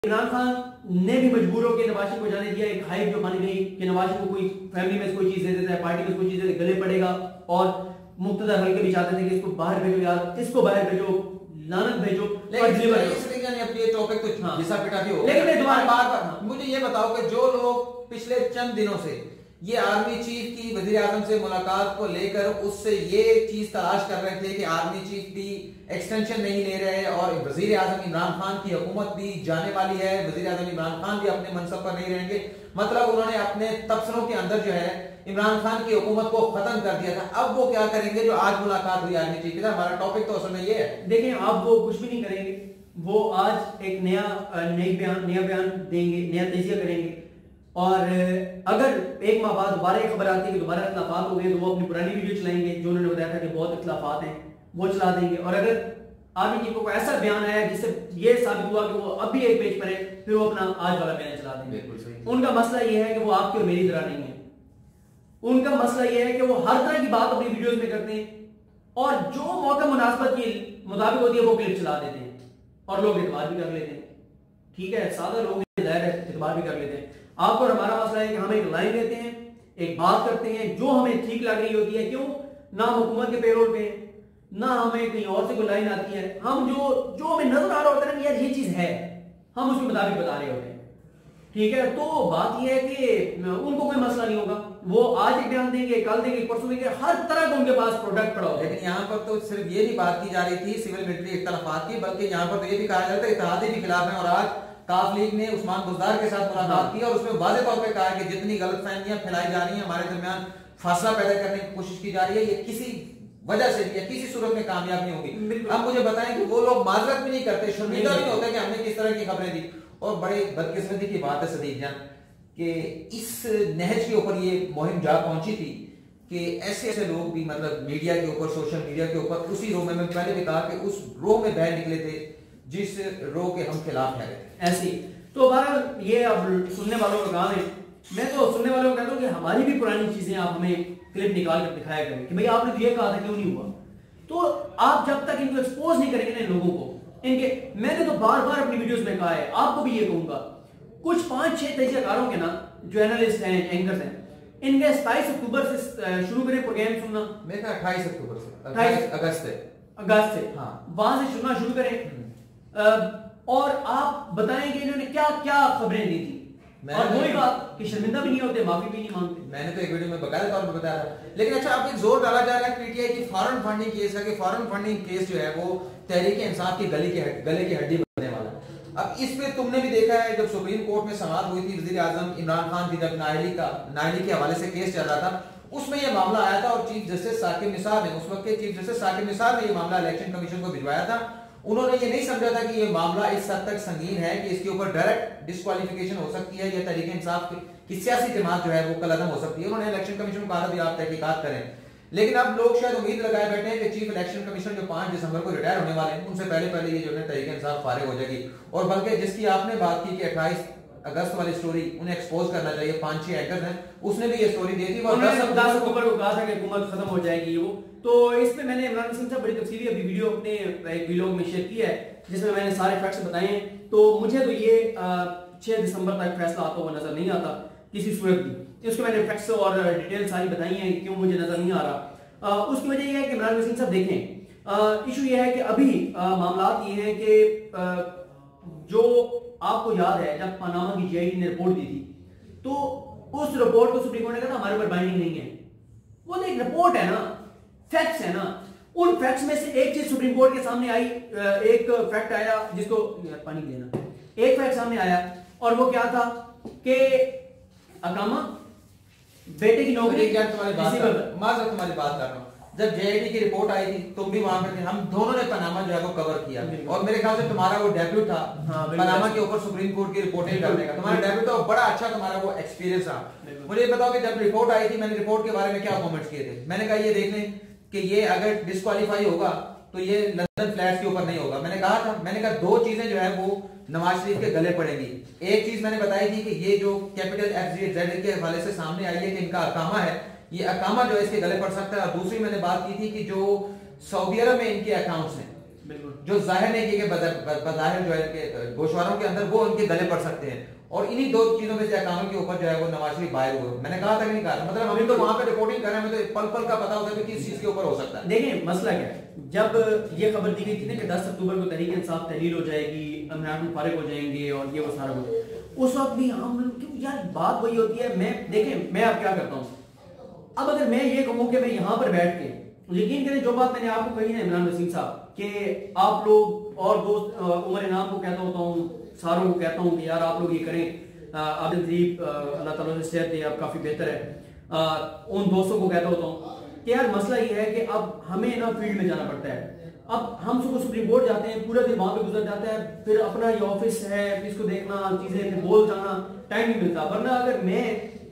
इमरान खान ने भी मजबूर होकर नवाज शरीफ को जाने दिया। एक हाइप जो बन गई कि नवाज शरीफ को कोई फैमिली में कोई चीज दे देता है, पार्टी में कोई चीज दे गले पड़ेगा, और मुक्तदा हल्के भी चाहते थे कि इसको बाहर भेजो यार, इसको बाहर भेजो, लानत भेजो। लेकिन टॉपिक तो घिसा पिटा भी हो, लेकिन बार मुझे ये बताओ कि जो लोग पिछले चंद दिनों से ये आर्मी चीफ की वजीर आजम से मुलाकात को लेकर उससे ये चीज तलाश कर रहे थे कि आर्मी चीफ भी एक्सटेंशन नहीं ले रहे और वजीर आजम इमरान खान की हुकूमत भी जाने वाली है, वजीर आजम इमरान खान भी अपने मनसब पर नहीं रहेंगे, मतलब उन्होंने अपने तबसरों के अंदर जो है इमरान खान की हुकूमत को खत्म कर दिया था। अब वो क्या करेंगे जो आज मुलाकात हुई आर्मी चीफ के साथ? हमारा टॉपिक तो असल में ये है। देखिए, अब वो कुछ भी नहीं करेंगे, वो आज एक नया बयान देंगे, नया तजिया करेंगे, और अगर एक माह बाद दोबारा खबर आती है कि दोबारा इख्लाफात हो गए तो वो अपनी पुरानी वीडियो चलाएंगे जो उन्होंने बताया था कि बहुत इख्लाफात हैं, वो चला देंगे। और अगर आर्मी चीफ को ऐसा बयान आया जिससे ये साबित हुआ कि वो अब भी एक पेज पर है, फिर वो अपना आज वाला बयान चला देंगे। बिल्कुल सही। उनका मसला ये है कि वो आपकी और मेरी तरह नहीं है। उनका मसला ये है कि वो हर तरह की बात अपनी वीडियोस में करते हैं और जो मौका मुनासबत के मुताबिक होती है वो क्लिप चला देते हैं और लोग इतबार भी कर लेते हैं। ठीक है, सादा लोग इतबार भी कर लेते हैं। आपको और हमारा मसला है कि हम एक लाइन देते हैं, एक बात करते हैं जो हमें ठीक लग रही होती है। क्यों ना हुकूमत के पेरोल पे, ना हमें कहीं और से कोई लाइन आती है, हम जो हमें नजर आ रहा होता है ना यार ये चीज है, हम उसके मुताबिक बता रहे होते हैं। ठीक है, तो बात यह है कि उनको कोई मसला नहीं होगा, वो आज एक बयान देंगे, कल देंगे, परसों देंगे, हर तरह का उनके पास प्रोडक्ट पड़ा होगा। लेकिन यहाँ पर तो सिर्फ ये नहीं बात की जा रही थी सिविल मिलिट्री इख्तलाफात की, बल्कि यहाँ पर तो ये भी कहा जाता है इत्तेहादी भी खिलाफ है। और आज काफ लीग ने उस्मान बुज़दार के साथ मुलाकात की और उसमें वाज़ेह तौर पे कहा कि जितनी गलतफहमियां फैलाई जा रही हैं, हमारे दरमियान फासला पैदा करने की कोशिश की जा रही है, ये किसी वजह से भी या किसी सूरत में कामयाब नहीं होगी। अब मुझे बताएं कि वो लोग माजरत भी नहीं करते, शर्मिंदा भी नहीं होता कि हमने किस तरह की खबरें दी। और बड़े बदकिस्मती की बात है सदीक जान कि इस नहज के ऊपर ये मुहिम जा पहुंची थी कि ऐसे ऐसे लोग भी मतलब मीडिया के ऊपर, सोशल मीडिया के ऊपर उसी रो में, मैं पहले भी कहा कि उस रो में बह निकले थे जिस रो के हम खिलाफ है ऐसी। तो बहरहाल ये अब सुनने वालों का काम है, मैं तो सुनने वालों को कहता हूँ कि हमारी भी पुरानी चीजें आप हमें क्लिप निकाल कर दिखाया करें कि भाई आपने तो ये कहा था, क्यों नहीं हुआ। तो आप जब तक इनको एक्सपोज नहीं करेंगे ना लोगों को, इनके, मैंने तो बार बार अपनी वीडियोस में कहा है, आपको भी ये कहूंगा, कुछ 5-6 तजियाकारों के ना जो एनालिस्ट हैं, एंकर्स हैं, इनके 27 अक्टूबर से शुरू करें प्रोग्राम सुनना। मेरे 28 अक्टूबर से 28 अगस्त से हाँ, वहां से सुनना शुरू करें और आप बताएं कि इन्होंने क्या क्या खबरें दी थी। और वही बात कि शर्मिंदा भी नहीं होते, माफी भी नहीं मांगते। मैंने तो एक वीडियो में बकायदा तौर पर बताया था। लेकिन अच्छा, अब एक जोर डाला जा रहा है पीटीआई की फॉरेन फंडिंग केस का, कि फॉरेन फंडिंग केस जो है वो तहरीक इंसाफ की गले की हड्डी बनने वाला है। अब इस पे तुमने भी देखा है, जब सुप्रीम कोर्ट में समाअत हुई थी वजीर आजम इमरान खान की, जब नायली के हवाले से केस चल रहा था, उसमें यह मामला आया था और चीफ जस्टिस साकिब निसार ने, उस वक्त के चीफ जस्टिस साकिब निसार ने यह मामला इलेक्शन कमीशन को भिजवाया था। उन्होंने ये नहीं समझा था कि ये मामला इस हद तक संगीन है कि इसके ऊपर डायरेक्ट डिस्क्वालिफिकेशन हो सकती है या तहरीक इंसाफ की सियासी जमात जो है वो कलअदम हो सकती है। उन्होंने इलेक्शन कमीशन को कहा था भी आप तहकीकात करें। लेकिन अब लोग शायद उम्मीद लगाए बैठे हैं कि चीफ इलेक्शन कमीशन जो 5 दिसंबर को रिटायर होने वाले हैं, उनसे पहले ये जो है तहरीक इंसाफ फारिग हो जाएगी। और बल्कि जिसकी आपने बात की कि 28 अगस्त वाली स्टोरी उन्हें एक्सपोज करना चाहिए, 5-6 एंकर्स हैं, उसने भी ये स्टोरी दी थी। 10 अक्टूबर को कहा था कि हुकूमत खत्म हो जाएगी वो। तो इसमें मैंने इमरान हसन साहब बड़ी तफसीली अभी वीडियो अपने एक व्लॉग में शेयर किया है जिसमें मैंने सारे फैक्ट्स बताए हैं। तो मुझे तो ये 6 दिसंबर तक फैसला आता हुआ नजर नहीं आता किसी सूरत भी। इसको मैंने फैक्ट्स और डिटेल सारी बताई हैं क्यों मुझे नजर नहीं आ रहा। उसकी वजह यह है कि इमरान हसन साहब देखें, इशू ये है कि अभी मामला ये है कि जो आपको याद है जब पनामा की जीआईडी ने रिपोर्ट दी थी, तो उस रिपोर्ट को सुप्रीम कोर्ट ने कहा हमारे ऊपर बाइंडिंग नहीं है। वो तो एक रिपोर्ट है ना, फैक्ट्स है ना। उन फैक्ट्स में से एक चीज सुप्रीम कोर्ट के सामने आई, एक फैक्ट आया जिसको पानी लेना, एक फैक्ट सामने आया और वो क्या था कि अकामा बेटे की नौकरी। तुम्हारी बात कर रहा हूँ, जब जेआईडी की रिपोर्ट आई थी तुम भी वहां पर थे, हम दोनों ने पनामा जो है वो कवर किया और मेरे ख्याल से तुम्हारा वो डेब्यू था पनामा के ऊपर सुप्रीम कोर्ट की रिपोर्टिंग करने का। तुम्हारा डेब्यू था, बड़ा अच्छा तुम्हारा वो एक्सपीरियंस था। मुझे बताओ कि जब रिपोर्ट आई थी, मैंने रिपोर्ट के बारे में क्या कमेंट्स किए थे। मैंने कहा ये देख लें कि ये अगर डिस्क्वालीफाई होगा तो ये लंदन फ्लैट्स के ऊपर नहीं होगा। मैंने कहा 2 चीजें जो है वो नवाज शरीफ के गले पड़ेंगी। एक चीज मैंने बताई थी कि ये जो कैपिटल FZ के हवाले से सामने आई है कि इनका अकामा है, ये अकामा जो है इसके गले पड़ सकता है। और दूसरी मैंने बात की थी कि जो सऊदी अरब में इनके अकाउंट्स हैं, जो जाहिर नहीं किए बज़ाहिर जो है गोशवारों के अंदर, वो उनके गले पड़ सकते हैं। और इन्हीं दो चीजों में से अकाउंट के ऊपर जो है वो नवाज शरीफ बाहर हुए। मैंने कहा था कि नहीं कहा, मतलब हम तो वहां पे रिपोर्टिंग कर रहे हैं, हमें तो पल पल का पता होता है कि किस चीज के ऊपर हो सकता है। देखिए मसला क्या है, जब ये खबर दी गई थी ना कि 10 अक्टूबर को तहरीक इंसाफ तहलील हो जाएगी, इमरान फारिग हो जाएंगे और ये वो सारा कुछ, उस वक्त भी हम यार बात वही होती है। मैं देखें मैं अब क्या करता हूँ, अब अगर मैं ये कहूँ कि मैं यहाँ पर बैठ के, यकीन करें जो बात मैंने आपको कही ना इमरान वसीम साहब, कि आप लोग और दोस्त उमर इनाम को कहता होता हूँ, सारों को कहता हूँ कि यार आप लोग ये करें, आदिल तरीब अल्लाह ताला से सेहत दे, आप काफी बेहतर है, उन दोस्तों को कहता होता हूँ कि यार मसला ये है कि अब हमें ना फील्ड में जाना पड़ता है। अब हम सुबह सुप्रीम कोर्ट जाते हैं, पूरा दिन वहां पे गुजर जाता है, फिर अपना ये ऑफिस है, इसको देखना, चीजें फिर बोल जाना, टाइम नहीं मिलता। वरना अगर मैं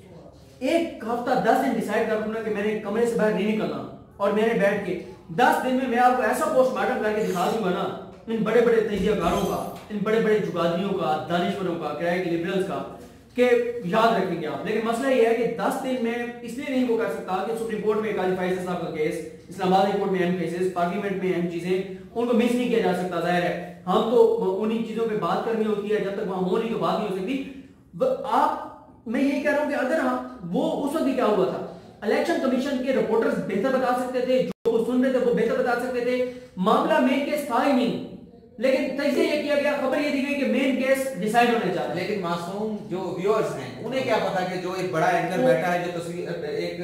एक हफ्ता 10 दिन डिसाइड कर लूँ कि मैंने कमरे से बाहर नहीं निकलना, और मैंने बैठ के 10 दिन में मैं आपको ऐसा पोस्टमार्टम करके दिखा दूंगा ना इन बड़े बड़े तजियाकारों का, इन बड़े बड़े जुगादियों का, दानिश्वरों का, किराए के लिबरल्स का, के याद रखेंगे आप। लेकिन मसला ये है कि 10 दिन में इसलिए नहीं वो कर सकता कि सुप्रीम कोर्ट में काजी फैसल साहब का केस, इस्लामाबाद हाई कोर्ट में अहम केसेस, पार्लियामेंट में अहम चीजें, उनको मिस नहीं किया जा सकता। जाहिर है हम तो उन्हीं चीजों पे बात करनी होती है, जब तक वहां हो नहीं तो बात नहीं हो सकती। आप मैं यही कह रहा हूं कि अगर हम वो उस वक्त भी क्या हुआ था, इलेक्शन कमीशन के रिपोर्टर्स बेहतर बता सकते थे, जो सुन रहे थे वो बेहतर बता सकते थे, मामला मेन केस था ही नहीं, लेकिन तजज़िया ये किया गया, खबर ये दी गई कि मेन केस डिसाइड होने जा रहा है। लेकिन मासूम जो व्यूअर्स हैं उन्हें क्या पता कि जो एक बड़ा एंकर बैठा है, जो तस्वीर एक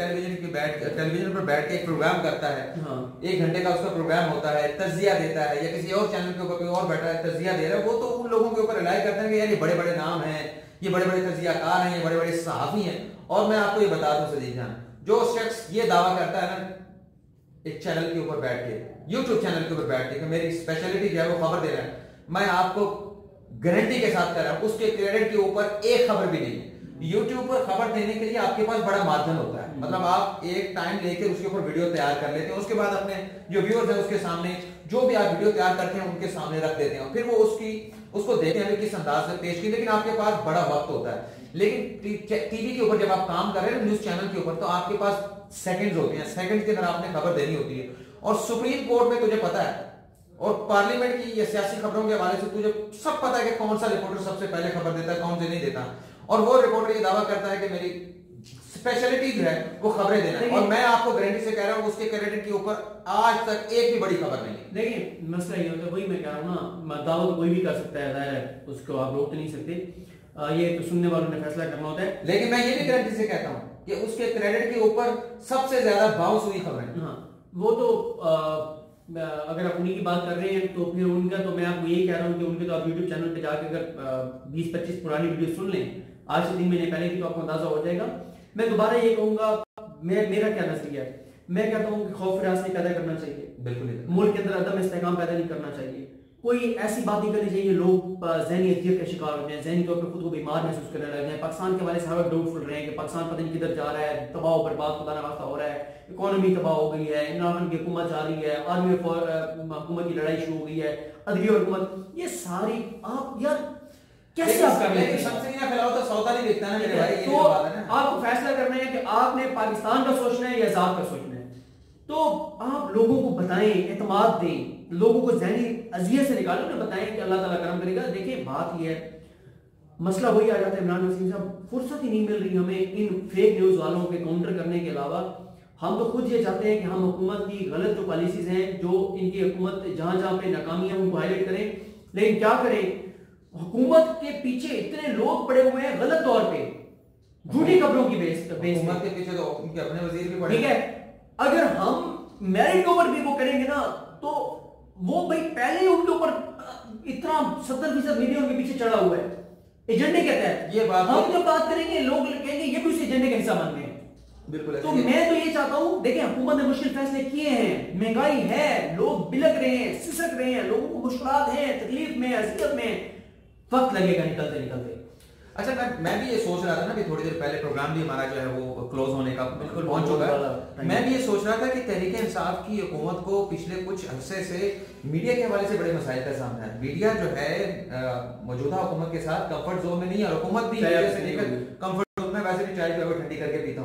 टेलीविजन पर बैठ के एक प्रोग्राम करता है, 1 घंटे का उसका प्रोग्राम होता है, तज्जिया देता है, या किसी और चैनल के ऊपर कोई और बैठा है तज्जिया दे रहा है, वो तो उन लोगों के ऊपर रिलाई करते हैं कि यार ये बड़े बड़े नाम हैं, ये बड़े बड़े तज्जियाकार हैं, ये बड़े बड़े सहाफी हैं। और मैं आपको ये बता दूं सदीक जान, जो शख्स ये दावा करता है ना एक चैनल के ऊपर बैठ के, YouTube चैनल के ऊपर बैठ के मेरी स्पेशलिटी जो है वो खबर दे रहा है, मैं आपको गारंटी के साथ कह रहा हूं उसके क्रेडिट के ऊपर एक खबर भी नहीं। YouTube पर खबर देने के लिए आपके पास बड़ा मार्जिन होता है, मतलब आप एक टाइम लेकर उसके ऊपर वीडियो तैयार कर लेते हैं, उसके बाद अपने जो व्यूअर्स हैं उसके सामने जो भी आप वीडियो तैयार करते हैं उनके सामने रख देते हैं, फिर वो उसको देखते हैं किस अंदाज से पेश की। लेकिन आपके पास बड़ा वक्त होता है। लेकिन टीवी के ऊपर जब आप काम कर रहे हैं, न्यूज चैनल के ऊपर, तो आपके पास सेकंड्स होते हैं, सेकंड के अंदर आपने खबर देनी होती है। और सुप्रीम कोर्ट में तुझे पता है, और पार्लियामेंट की या सियासी खबरों के हवाले से तुझे सब पता है कि कौन सा रिपोर्टर सबसे पहले खबर देता है, कौन से नहीं देता। और वो रिपोर्टर ये दावा करता है कि मेरी स्पेशलिटी जो है वो खबरें देना है, और मैं आपको गारंटी से कह रहा हूं उसके क्रेडिट के ऊपर आज तक एक भी बड़ी खबर नहीं है। देखिए मसला ये होता है, वही मैं कह रहा हूं ना, दावा तो कोई भी कर सकता है, जाहिर है उसको आप रोक नहीं सकते, ये तो सुनने वालों ने फैसला करना होता है। लेकिन मैं ये भी गारंटी से कहता हूं कि उसके क्रेडिट के ऊपर सबसे ज्यादा बाउंस हुई खबरें। हाँ वो तो अगर आप उन्हीं की बात कर रहे हैं तो फिर उनका तो मैं आपको यही कह रहा हूँ कि उनके तो आप YouTube चैनल पे जाकर अगर 20-25 पुरानी वीडियो सुन लें आज से 3 महीने पहले की, तो आपको अंदाजा हो जाएगा। मैं दोबारा ये कहूंगा, मेरा क्या नजरिया है, मैं कहता हूँ कि खौफ रास नहीं पैदा करना चाहिए, बिल्कुल मुल्क के अंदर अदम इस्तेहकाम पैदा नहीं करना चाहिए, कोई ऐसी बात नहीं करनी चाहिए लोग ज़हनी अजियत का शिकार हो जाए, ज़हनी तौर पर खुद को बीमार महसूस करने लग जाए। पाकिस्तान के हवाले से हर डाउटफुल रहे हैं कि पाकिस्तान पता नहीं किधर जा रहा है, तबाह बर्बाद खुदा ना वास्ता हो रहा है, इकोनॉमी तबाह हो गई है, इमरान की हुकूमत जा रही है, आर्मी हुकूमत की लड़ाई शुरू हो गई है, अदलिया हुकूमत, ये सारी आप यार कैसे आप कर लेते हैं? सब्सिडी ना फैलाओ तो सौदा नहीं बिकता ना मेरे भाई। तो आपको फैसला करना है कि आपने पाकिस्तान का सोचना है या आजाद का सोचना है, तो आप लोगों को बताएं, एतमाद दें, लोगों को ज़हनी अजियत से निकालो, उन्हें बताएं कि अल्लाह ताला करम करेगा। देखिए बात यह है, मसला वही आ जाता है इमरान वसीम साहब, फुर्सत ही नहीं मिल रही हमें इन फेक न्यूज वालों के काउंटर करने के अलावा। हम तो खुद ये चाहते हैं कि हम हुकूमत की गलत जो पॉलिसीज हैं, जो इनकी हुकूमत जहां जहां पे नाकामी है उनको हाईलाइट करें, लेकिन क्या करें, हुकूमत के पीछे इतने लोग पड़े हुए हैं गलत तौर पे, झूठी खबरों की बेस हुकूमत के पीछे तो उनके अपने वजीर भी पड़े। ठीक है, अगर हम मेरिट के ऊपर भी वो करेंगे ना, तो वो भाई पहले उनके ऊपर इतना 70% मीडिया उनके पीछे चढ़ा हुआ है एजेंडे के तहत। ये बात हम जब बात करेंगे लोग कहेंगे ये भी उस एजेंडे का हिस्सा बन गए। बिल्कुल। तो मैं तो ये चाहता हूं, देखिए हुकूमत ने मुश्किल फैसले किए हैं, महंगाई है, लोग बिलक रहे हैं, सिसक रहे हैं, लोगों को मुश्किलात हैं, तकलीफ में, अज़ियत में, वक्त लगेगा निकलते निकलते। अच्छा मैं भी ये सोच रहा था ना कि थोड़ी देर पहले प्रोग्राम भी हमारा जो है वो क्लोज होने का बिल्कुल पहुंच चुका है। मैं भी ये सोच रहा था कि तहरीक इंसाफ की हुकूमत को पिछले कुछ अरसे से मीडिया के हवाले से बड़े मसाइल का सामना है। मीडिया जो है मौजूदा हुकूमत के साथ कंफर्ट जोन में नहीं है, हुकूमत भी से लेकर कंफर्ट जोन में, वैसे भी चाय जो है ठंडी करके पीता हूँ,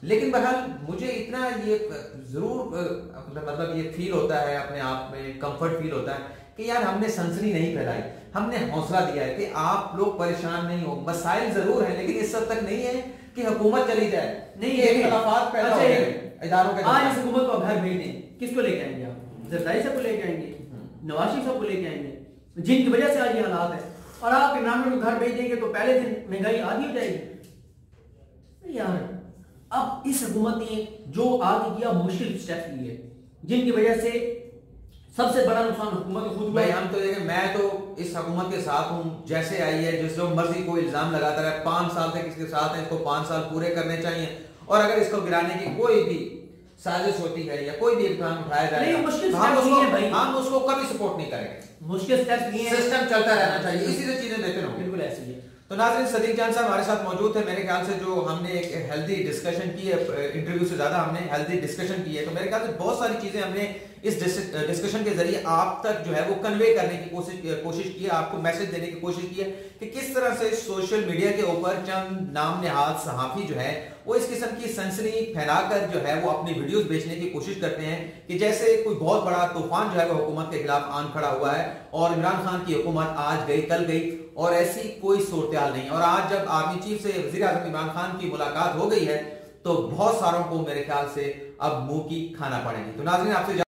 लेकिन बहरहाल मुझे इतना ये जरूर मतलब ये फील होता है, अपने आप में कंफर्ट फील होता है कि यार हमने सनसनी नहीं फैलाई, हमने हौसला दिया है कि आप लोग परेशान नहीं हो। मसाइल जरूर है लेकिन इस हद तक नहीं है कि हुकूमत चली जाए, नहीं इख्तिलाफात पैदा हो जाए इदारों के। आज इस हुकूमत को घर भेज दें, किसको लेके आएंगे आप? जरदारी साहब को लेके आएंगे, नवाज शरीफ साहब को लेके आएंगे, जिनकी वजह से आज ये हालात है। और आप इमरान को घर भेज देंगे तो पहले दिन महंगाई आधी हो जाएगी। यार अब इस हुकूमत ने जो आगे किया मुश्किल स्टेप लिए, जिनकी वजह से सबसे बड़ा नुकसान हुकूमत को खुद हुआ। भाई हम तो देखें, मैं तो इस हुकूमत के साथ हूं, जैसे आई है जिस जो मर्जी को इल्जाम लगाता रहे, 5 साल तक इसके साथ है, इसको 5 साल पूरे करने चाहिए। और अगर इसको गिराने की कोई भी साजिश होती है या कोई भी इल्जाम उठाया जाए, हम उसको कभी सपोर्ट नहीं करेंगे। मुश्किल स्टेप्स लिए, सिस्टम चलता रहना चाहिए, इसी से चीजें बेहतर होंगी। बिल्कुल ऐसी है। तो नाज़रीन, सदीक जान साहब हमारे साथ मौजूद थे। मेरे ख्याल से जो हमने एक हेल्दी डिस्कशन की है, इंटरव्यू से ज्यादा हमने हेल्दी डिस्कशन की है, तो मेरे ख्याल से बहुत सारी चीजें हमने इस डिस्कशन के जरिए आप तक जो है वो कन्वे करने की कोशिश की है, आपको मैसेज देने की कोशिश की है कि किस तरह से सोशल मीडिया के ऊपर चंद नाम नेहाद सहाफी जो है वो इस किस्म की सनसनी फैलाकर जो है वो अपनी वीडियोस बेचने की कोशिश करते हैं कि जैसे कोई बहुत बड़ा तूफान जो है वो हुकूमत के खिलाफ आन खड़ा हुआ है और इमरान खान की हुकूमत आज गई कल गई, और ऐसी कोई सूरत नहीं। और आज जब आर्मी चीफ से वज़ीर आज़म इमरान खान की मुलाकात हो गई है तो बहुत सारों को मेरे ख्याल से अब मुंह की खाना पड़ेगी। तो नाज़रीन, आपसे